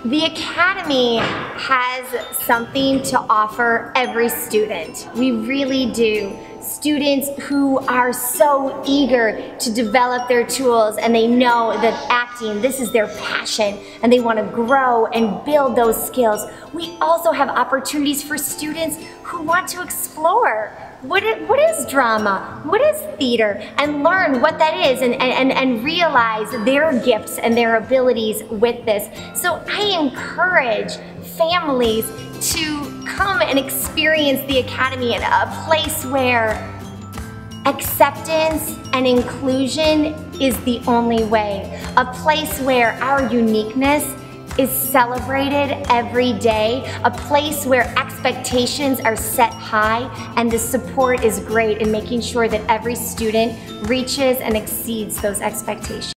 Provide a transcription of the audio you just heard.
The Academy has something to offer every student. We really do. Students who are so eager to develop their tools, and they know that acting, this is their passion, and they want to grow and build those skills. We also have opportunities for students who want to explore what is drama, what is theater, and learn what that is, and realize their gifts and their abilities with this. So I encourage families to come and experience the Academy in a place where acceptance and inclusion is the only way. A place where our uniqueness is celebrated every day. A place where expectations are set high and the support is great in making sure that every student reaches and exceeds those expectations.